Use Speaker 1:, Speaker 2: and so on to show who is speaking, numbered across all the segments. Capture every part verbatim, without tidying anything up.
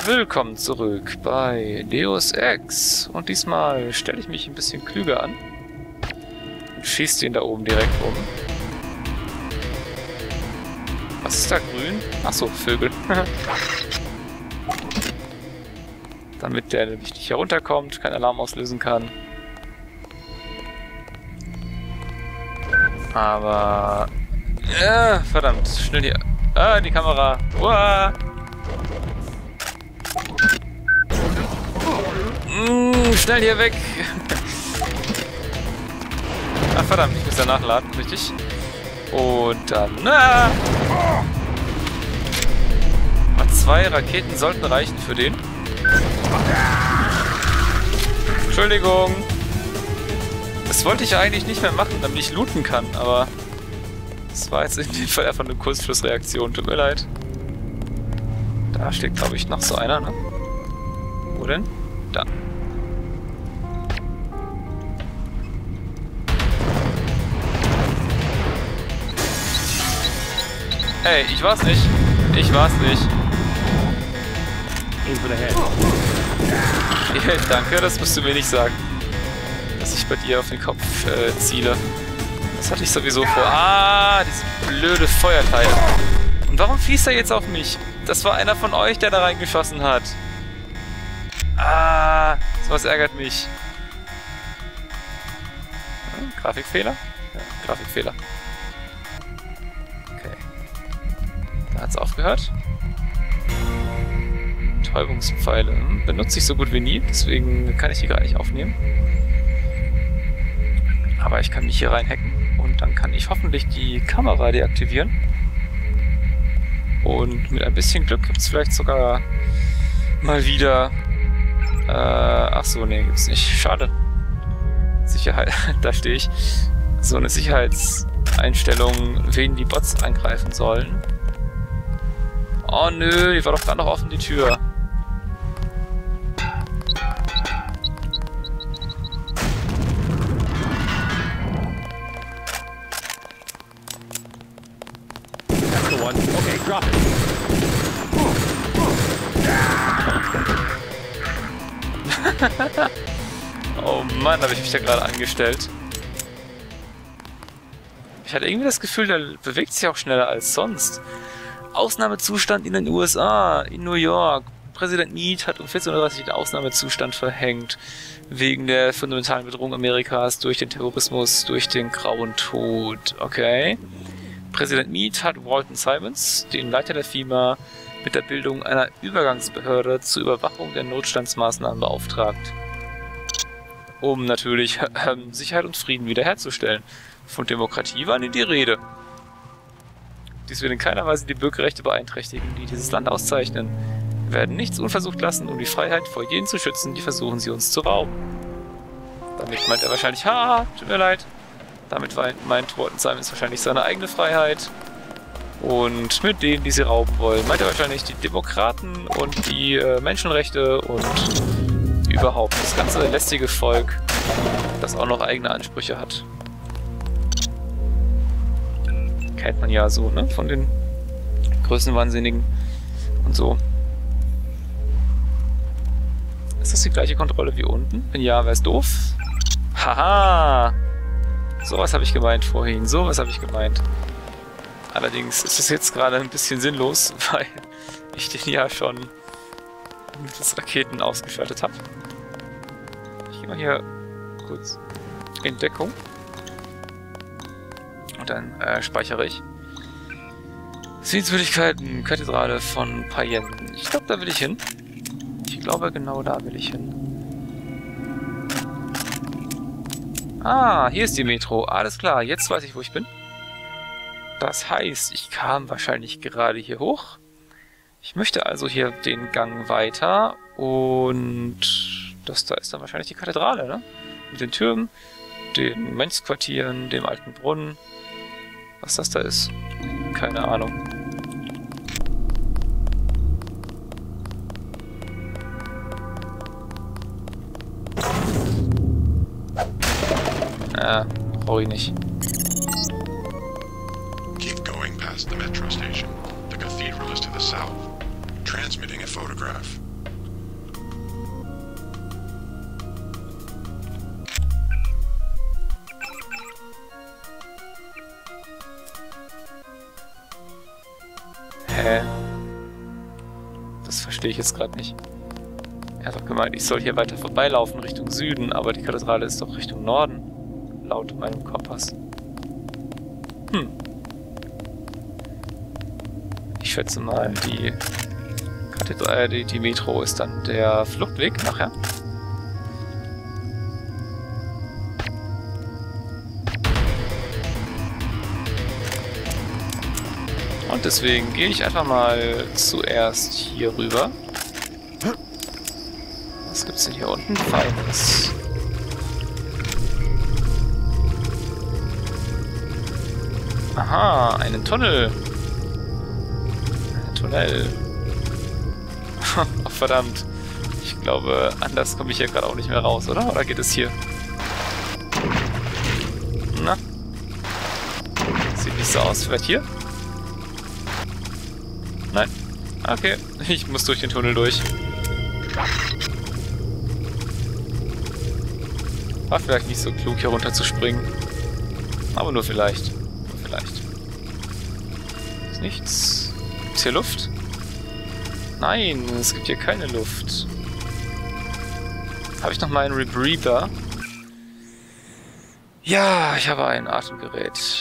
Speaker 1: Willkommen zurück bei Deus Ex. Und diesmal stelle ich mich ein bisschen klüger an und schieße den da oben direkt um. Was ist da grün? Achso, Vögel. Damit der nämlich nicht herunterkommt, keinen Alarm auslösen kann. Aber... Ja, verdammt, schnell hier. Ah, die Kamera. Uah. Mm, schnell hier weg. Ach verdammt, ich muss da nachladen, richtig? Und dann... Ah. Zwei Raketen sollten reichen für den. Entschuldigung. Das wollte ich eigentlich nicht mehr machen, damit ich looten kann, aber... Das war jetzt in dem Fall einfach eine Kurzschlussreaktion, tut mir leid. Da steht, glaube ich, noch so einer, ne? Wo denn? Da. Hey, ich war's nicht. Ich war's nicht. Ja, danke, das musst du mir nicht sagen. Dass ich bei dir auf den Kopf äh, ziele. Das hatte ich sowieso vor. Ah, diese blöde Feuerteile. Und warum fließt er jetzt auf mich? Das war einer von euch, der da reingeschossen hat. Ah, sowas ärgert mich. Hm, Grafikfehler? Ja, Grafikfehler. Okay. Da hat's aufgehört. Betäubungspfeile. Hm, benutze ich so gut wie nie, deswegen kann ich die gar nicht aufnehmen. Aber ich kann mich hier reinhacken. Und dann kann ich hoffentlich die Kamera deaktivieren. Und mit ein bisschen Glück gibt es vielleicht sogar mal wieder... Äh, ach so, nee, gibt's nicht. Schade. Sicherheit, da stehe ich. So eine Sicherheitseinstellung, wen die Bots angreifen sollen. Oh nö, die war doch gerade noch offen, die Tür.
Speaker 2: Okay, drop it.
Speaker 1: Oh Mann, habe ich mich da gerade angestellt. Ich hatte irgendwie das Gefühl, der bewegt sich auch schneller als sonst. Ausnahmezustand in den U S A, in New York. Präsident Meade hat um vierzehn Uhr dreißig den Ausnahmezustand verhängt. Wegen der fundamentalen Bedrohung Amerikas durch den Terrorismus, durch den Grauen Tod. Okay. Präsident Meade hat Walton Simons, den Leiter der FEMA, mit der Bildung einer Übergangsbehörde zur Überwachung der Notstandsmaßnahmen beauftragt. Um natürlich äh, Sicherheit und Frieden wiederherzustellen. Von Demokratie war nie die Rede. Dies wird in keiner Weise die Bürgerrechte beeinträchtigen, die dieses Land auszeichnen. Wir werden nichts unversucht lassen, um die Freiheit vor jenen zu schützen, die versuchen, sie uns zu rauben. Damit meint er wahrscheinlich, ha, tut mir leid. Damit meint Walton Simons wahrscheinlich seine eigene Freiheit. Und mit denen, die sie rauben wollen, meint er wahrscheinlich die Demokraten und die äh, Menschenrechte und überhaupt das ganze lästige Volk, das auch noch eigene Ansprüche hat. Kennt man ja so, ne? Von den Größenwahnsinnigen und so. Ist das die gleiche Kontrolle wie unten? Wenn ja, wäre es doof. Haha! Sowas habe ich gemeint vorhin, sowas habe ich gemeint. Allerdings ist es jetzt gerade ein bisschen sinnlos, weil ich den ja schon mittels Raketen ausgeschaltet habe. Ich gehe mal hier kurz in Deckung. Und dann äh, speichere ich. Sehenswürdigkeiten, Kathedrale von Payen. Ich glaube, da will ich hin. Ich glaube, genau da will ich hin. Ah, hier ist die Metro. Alles klar, jetzt weiß ich, wo ich bin. Das heißt, ich kam wahrscheinlich gerade hier hoch. Ich möchte also hier den Gang weiter. Und das da ist dann wahrscheinlich die Kathedrale, ne? Mit den Türmen, den Mönchsquartieren, dem alten Brunnen. Was das da ist? Keine Ahnung. Ah, brauche ich nicht.
Speaker 3: Keep going past the metro station. The cathedral is to the south. Transmitting a photograph.
Speaker 1: Das verstehe ich jetzt gerade nicht. Er hat doch gemeint, ich soll hier weiter vorbeilaufen Richtung Süden, aber die Kathedrale ist doch Richtung Norden. Laut meinem Kompass. Hm. Ich schätze mal, die Kathedrale, die, die Metro ist dann der Fluchtweg nachher. Und deswegen gehe ich einfach mal zuerst hier rüber. Was gibt's denn hier unten? Feines. Aha, einen Tunnel. Ein Tunnel. Oh, verdammt. Ich glaube, anders komme ich hier gerade auch nicht mehr raus, oder? Oder geht es hier? Na? Sieht nicht so aus. Vielleicht hier? Nein. Okay. Ich muss durch den Tunnel durch. War vielleicht nicht so klug, hier runter zu springen. Aber nur vielleicht. Nur vielleicht. Ist nichts. Ist hier Luft? Nein, es gibt hier keine Luft. Habe ich noch mal einen Rebreather? Ja, ich habe ein Atemgerät.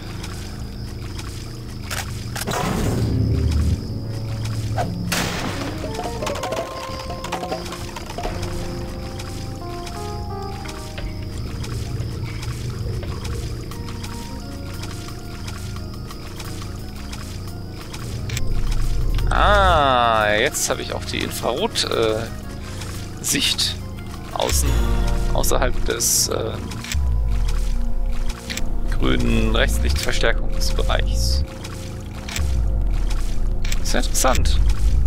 Speaker 1: Ah, jetzt habe ich auch die Infrarot-Sicht äh, außen, außerhalb des äh, grünen Rechtslichtverstärkungsbereichs. Sehr interessant.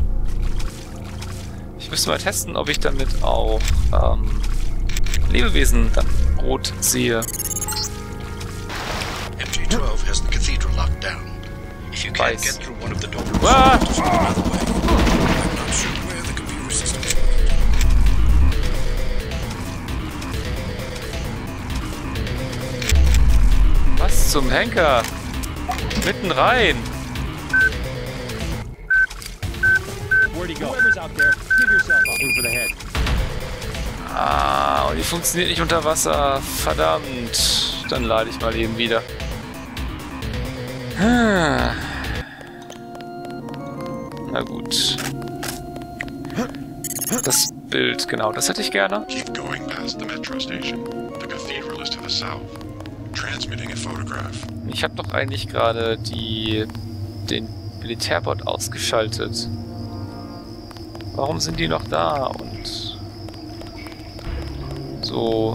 Speaker 1: Ich müsste mal testen, ob ich damit auch ähm, Lebewesen dann rot sehe.
Speaker 3: M G twelve has the cathedral locked down. If you can't get through one of the doors,
Speaker 1: Ah!
Speaker 3: just find another way. I'm not sure where the computer system is located.
Speaker 1: Was zum Henker? Mitten rein!
Speaker 2: Where'd he go? Whoever's out there, give yourself up. Aim for the head.
Speaker 1: Ah, und die funktioniert nicht unter Wasser. Verdammt. Dann lade ich mal eben wieder. Ah. Na gut. Das Bild, genau, das hätte ich gerne.
Speaker 4: Keep going past the metro station. The cathedral is to the south. Transmitting a photograph.
Speaker 1: Ich habe doch eigentlich gerade die den Militärbot ausgeschaltet. Warum sind die noch da? Und so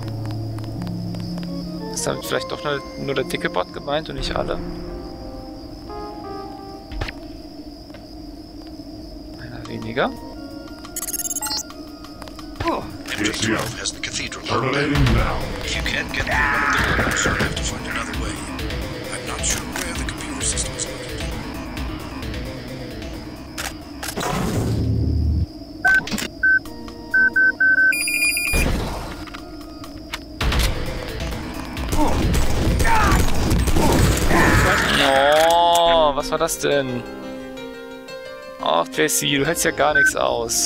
Speaker 1: ist damit vielleicht doch nur, nur der dicke Bot gemeint und nicht alle? Einer weniger.
Speaker 3: M G twelve has the cathedral locked down. If you can't get through one of the doors, you'll have to find another way. I'm not sure where the computer system is located.
Speaker 1: Oh, was war das denn? Ach, J C, du hältst ja gar nichts aus.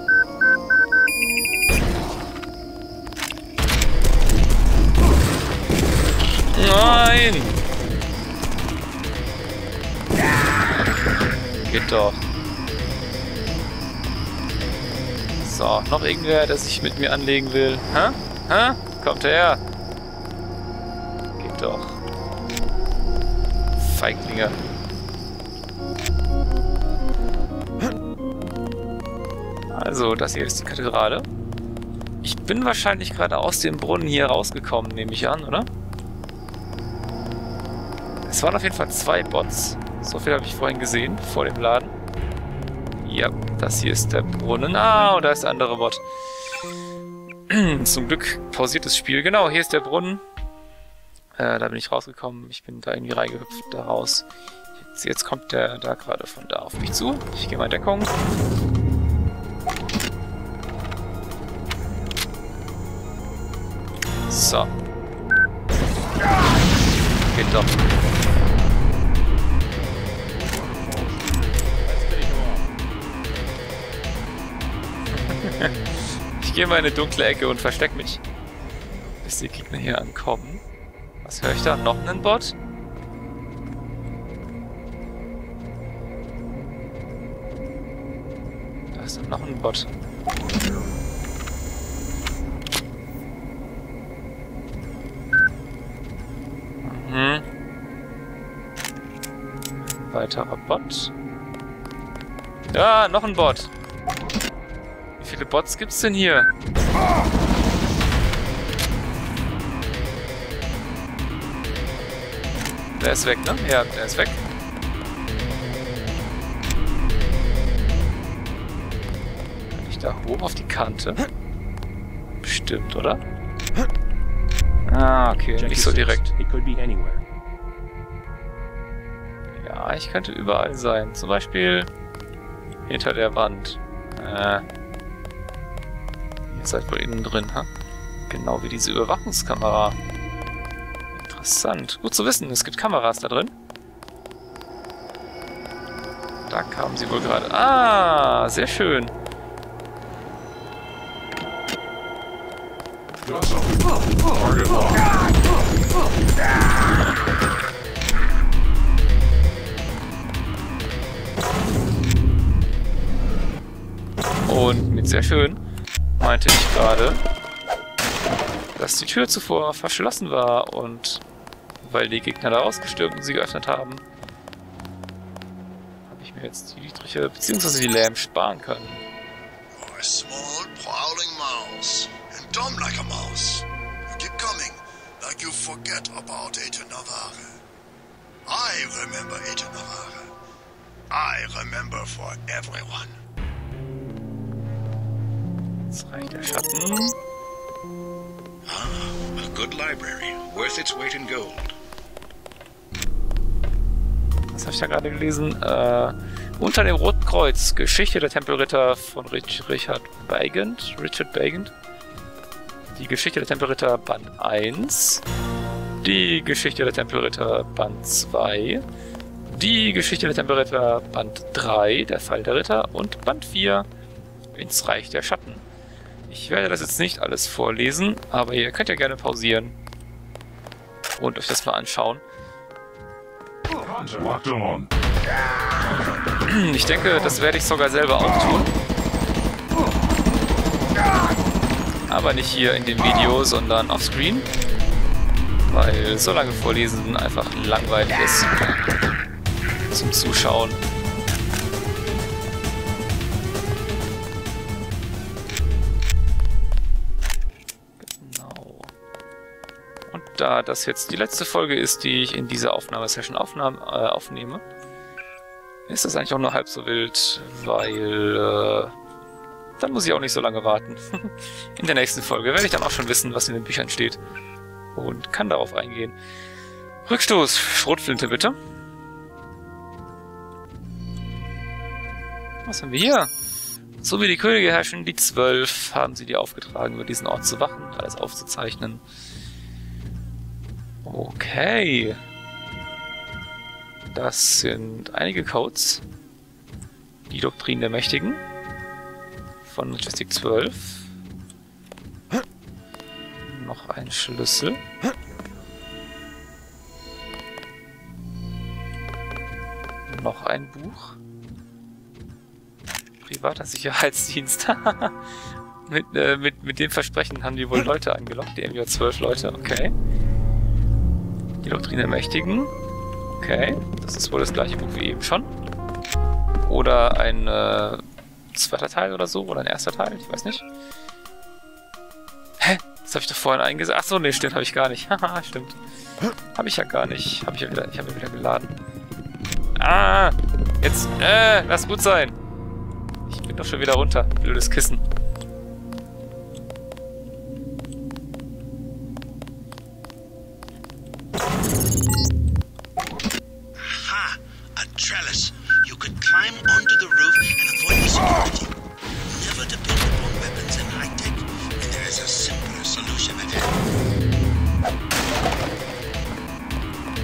Speaker 1: Nein! Geht doch. So, noch irgendwer, der sich mit mir anlegen will. Hä? Hä? Kommt her! Geht doch. Feiglinge. Also, das hier ist die Kathedrale. Ich bin wahrscheinlich gerade aus dem Brunnen hier rausgekommen, nehme ich an, oder? Es waren auf jeden Fall zwei Bots. So viel habe ich vorhin gesehen, vor dem Laden. Ja, das hier ist der Brunnen. Ah, und da ist der andere Bot. Zum Glück pausiert das Spiel. Genau, hier ist der Brunnen. Äh, da bin ich rausgekommen. Ich bin da irgendwie reingehüpft, da raus. Jetzt, jetzt kommt der da gerade von da auf mich zu. Ich gehe mal in Deckung. So. Geht doch. Ich gehe mal in eine dunkle Ecke und versteck mich, bis die Gegner hier ankommen. Was höre ich da? Noch einen Bot? Da ist dann noch ein Bot. Mhm. Weiterer Bot. Ja, noch ein Bot. Wie viele Bots gibt's denn hier? Der ist weg, ne? Ja, der ist weg. Kann ich da hoch auf die Kante? Bestimmt, oder? Ah, okay, nicht so direkt. Ja, ich könnte überall sein. Zum Beispiel hinter der Wand. Äh, ihr seid wohl innen drin, ha? Genau wie diese Überwachungskamera. Interessant. Gut zu wissen, es gibt Kameras da drin. Da kamen sie wohl gerade. Ah, sehr schön. Und mit sehr schön meinte ich gerade, dass die Tür zuvor verschlossen war und weil die Gegner da rausgestürmt und sie geöffnet haben, habe ich mir jetzt die Dietriche bzw. die Lamb sparen können.
Speaker 3: You're a small, prowling mouse, and dumb like a mouse. You keep coming, like you forget about Agent Navarre. I remember Agent Navarre. I remember for everyone.
Speaker 1: Jetzt reicht der Schatten.
Speaker 3: Ah, a good library, worth its weight in gold.
Speaker 1: Was habe ich da gerade gelesen? Äh, unter dem Roten Kreuz, Geschichte der Tempelritter von Rich Richard Bagant. Richard Bagant. Die Geschichte der Tempelritter Band eins. Die Geschichte der Tempelritter Band zwei. Die Geschichte der Tempelritter Band drei, der Fall der Ritter. Und Band vier, ins Reich der Schatten. Ich werde das jetzt nicht alles vorlesen, aber ihr könnt ja gerne pausieren und euch das mal anschauen. Ich denke, das werde ich sogar selber auch tun. Aber nicht hier in dem Video, sondern offscreen. Weil so lange vorlesen einfach langweilig ist zum Zuschauen. Da das jetzt die letzte Folge ist, die ich in dieser Aufnahmesession aufnahm, äh, aufnehme, ist das eigentlich auch nur halb so wild, weil äh, dann muss ich auch nicht so lange warten. In der nächsten Folge werde ich dann auch schon wissen, was in den Büchern steht und kann darauf eingehen. Rückstoß, Schrotflinte bitte. Was haben wir hier? So wie die Könige herrschen, die Zwölf, haben sie dir aufgetragen, über diesen Ort zu wachen, alles aufzuzeichnen. Okay. Das sind einige Codes. Die Doktrin der Mächtigen. Von Majestic zwölf. Noch ein Schlüssel. Noch ein Buch. Privater Sicherheitsdienst. mit, äh, mit, mit dem Versprechen haben die wohl Leute angelockt. Die M J zwölf Leute, okay. Die Doktrin der Mächtigen. Okay, das ist wohl das gleiche Buch wie eben schon. Oder ein äh, zweiter Teil oder so, oder ein erster Teil, ich weiß nicht. Hä? Das habe ich doch vorhin eingesetzt. Achso, nee, stimmt, habe ich gar nicht. Haha, stimmt. Habe ich ja gar nicht. Habe ich ja wieder, ich habe ja wieder geladen. Ah! Jetzt, äh, lass gut sein. Ich bin doch schon wieder runter. Blödes Kissen.
Speaker 3: Trellis. You could climb onto the roof and avoid the security. Never depend upon weapons and high tech, and there is a simpler solution at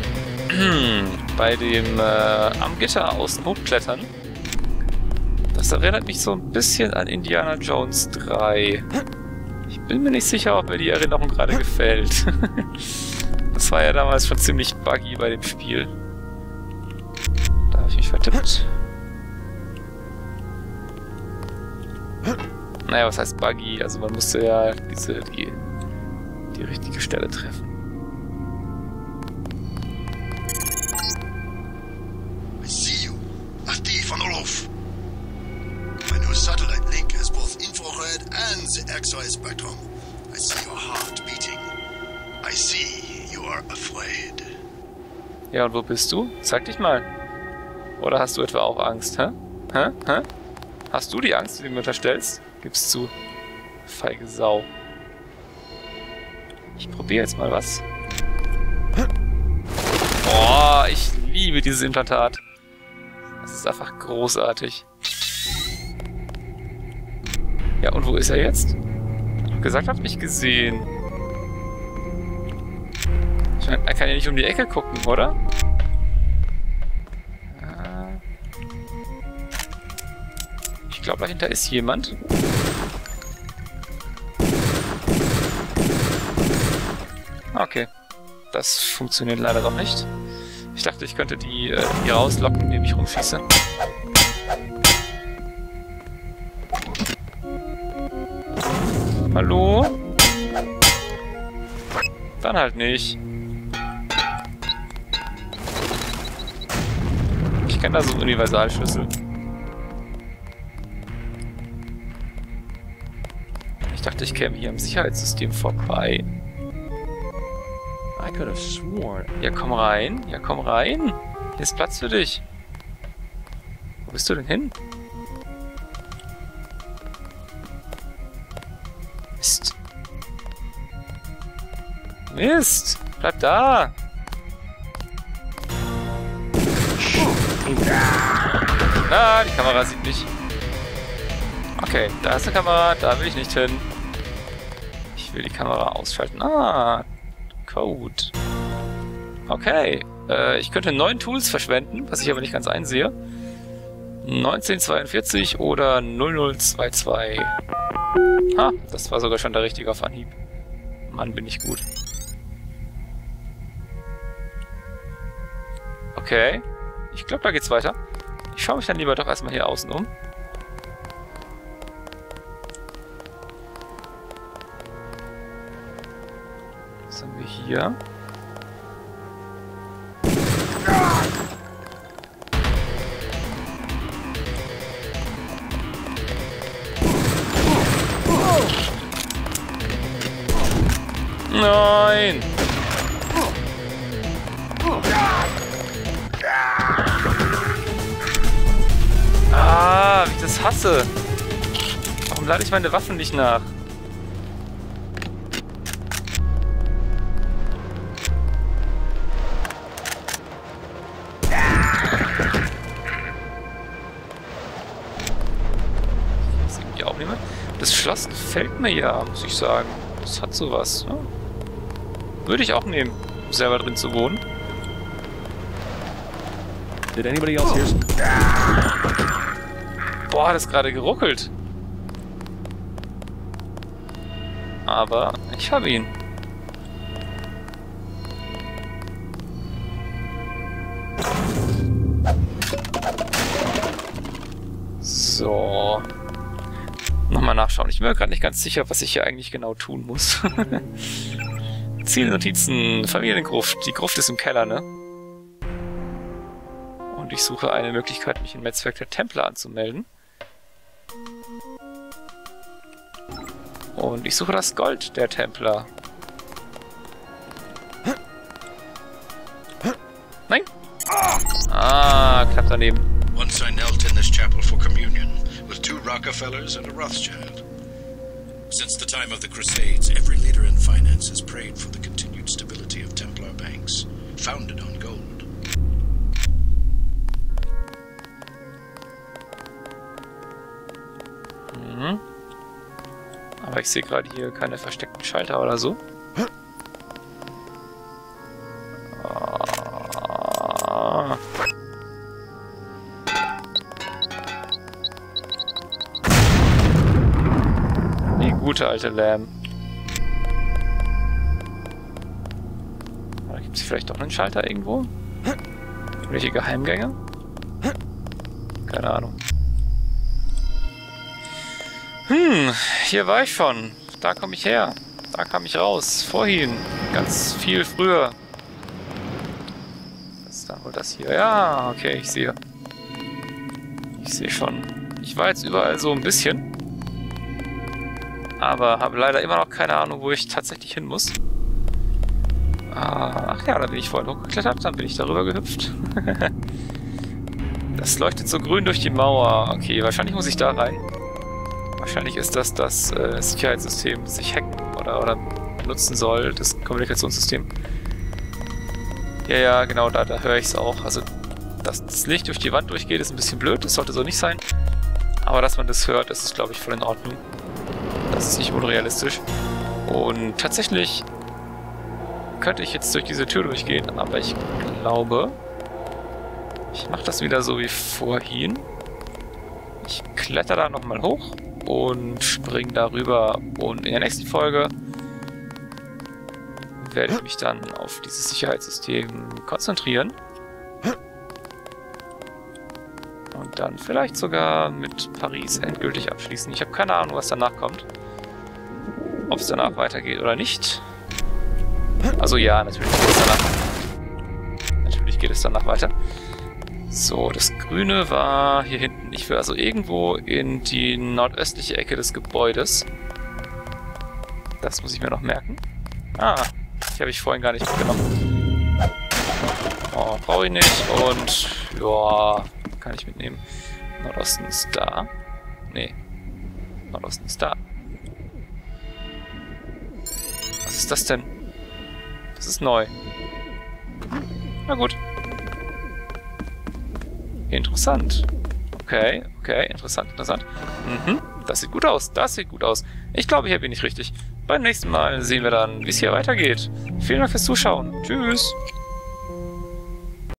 Speaker 1: hand. Bei dem äh, am Gitter außen hochklettern, das Das erinnert mich so ein bisschen an Indiana Jones drei. Ich bin mir nicht sicher, ob mir die Erinnerung gerade gefällt. Das war ja damals schon ziemlich buggy bei dem Spiel. Da habe ich mich vertippt. Naja, was heißt buggy? Also man musste ja diese, die, die richtige Stelle treffen.
Speaker 3: I see you. Active on the roof. My new satellite link has both infrared and the X-ray spectrum. I see your heart beating. I see you are afraid.
Speaker 1: Ja, und wo bist du? Zeig dich mal. Oder hast du etwa auch Angst, hä? Hä? Hä? Hast du die Angst, die du mir unterstellst? Gib's zu. Feige Sau. Ich probiere jetzt mal was. Boah, ich liebe dieses Implantat. Das ist einfach großartig. Ja, und wo ist er jetzt? Ich hab gesagt, hat mich gesehen. Er kann ja nicht um die Ecke gucken, oder? Ich glaube, dahinter ist jemand. Okay. Das funktioniert leider doch nicht. Ich dachte, ich könnte die äh, hier rauslocken, indem ich rumschieße. Hallo? Dann halt nicht. Ich kenne da so einen Universalschlüssel. Ich dachte, ich käme hier im Sicherheitssystem vorbei.
Speaker 2: I could have sworn.
Speaker 1: Ja, komm rein. Ja, komm rein. Hier ist Platz für dich. Wo bist du denn hin? Mist. Mist. Bleib da. Ah, die Kamera sieht mich. Okay, da ist eine Kamera. Da will ich nicht hin. Ich will die Kamera ausschalten. Ah, Code. Okay. Äh, ich könnte neun Tools verschwenden, was ich aber nicht ganz einsehe. neunzehnhundertzweiundvierzig oder null null zwei zwei. Ha, das war sogar schon der richtige auf Anhieb. Mann, bin ich gut. Okay. Ich glaube, da geht's weiter. Ich schaue mich dann lieber doch erstmal hier außen um. Was haben wir hier? Nein! Ah, wie ich das hasse! Warum lade ich meine Waffen nicht nach? Das ist irgendwie auch niemand. Das Schloss gefällt mir ja, muss ich sagen. Das hat sowas. Ja. Würde ich auch nehmen, um selber drin zu wohnen.
Speaker 2: Did anybody else hear some?
Speaker 1: Boah, hat es gerade geruckelt. Aber ich habe ihn. So. Nochmal nachschauen. Ich bin mir gerade nicht ganz sicher, was ich hier eigentlich genau tun muss. Zielnotizen, Familiengruft. Die Gruft ist im Keller, ne? Und ich suche eine Möglichkeit, mich im Netzwerk der Templer anzumelden. Und ich suche das Gold der Templer. Nein! Ah, knapp daneben.
Speaker 3: Once I knelt in this chapel for communion with two Rockefellers and a Rothschild. Since the time of the Crusades, every leader in finance has prayed for the continued stability of Templar banks, founded on gold.
Speaker 1: Mhm. Aber ich sehe gerade hier keine versteckten Schalter oder so. Ah. gute alte Lamb. Oder gibt es vielleicht doch einen Schalter irgendwo? Welche Geheimgänge? Keine Ahnung. Hm, hier war ich schon. Da komme ich her. Da kam ich raus. Vorhin. Ganz viel früher. Was ist dann wohl das hier? Ja, okay, ich sehe. Ich sehe schon. Ich war jetzt überall so ein bisschen. Aber habe leider immer noch keine Ahnung, wo ich tatsächlich hin muss. Ach ja, da bin ich vorhin hochgeklettert. Dann bin ich darüber gehüpft. Das leuchtet so grün durch die Mauer. Okay, wahrscheinlich muss ich da rein. Wahrscheinlich ist das das äh, Sicherheitssystem, das ich hacken oder, oder benutzen soll, das Kommunikationssystem. Ja, ja, genau, da, da höre ich es auch. Also, dass das Licht durch die Wand durchgeht, ist ein bisschen blöd, das sollte so nicht sein. Aber dass man das hört, das ist, glaube ich, voll in Ordnung. Das ist nicht unrealistisch. Und tatsächlich könnte ich jetzt durch diese Tür durchgehen, aber ich glaube, ich mache das wieder so wie vorhin. Ich kletter da nochmal hoch und springe darüber. Und in der nächsten Folge werde ich mich dann auf dieses Sicherheitssystem konzentrieren. Und dann vielleicht sogar mit Paris endgültig abschließen. Ich habe keine Ahnung, was danach kommt. Ob es danach weitergeht oder nicht. Also ja, natürlich geht es danach. Natürlich geht es danach weiter. So, das Grüne war hier hinten. Ich will also irgendwo in die nordöstliche Ecke des Gebäudes. Das muss ich mir noch merken. Ah, die habe ich vorhin gar nicht mitgenommen. Oh, brauche ich nicht. Und ja, kann ich mitnehmen. Nordosten ist da. Nee, Nordosten ist da. Was ist das denn? Das ist neu. Na gut. Interessant. Okay, okay, interessant, interessant. Mhm, das sieht gut aus, das sieht gut aus. Ich glaube, hier bin ich richtig. Beim nächsten Mal sehen wir dann, wie es hier weitergeht. Vielen Dank fürs Zuschauen. Tschüss.